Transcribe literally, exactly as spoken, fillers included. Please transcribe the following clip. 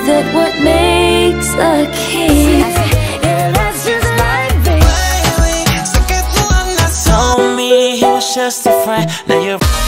that what makes a king? Yeah, that's just life, baby. Told me he was just a friend. Now you're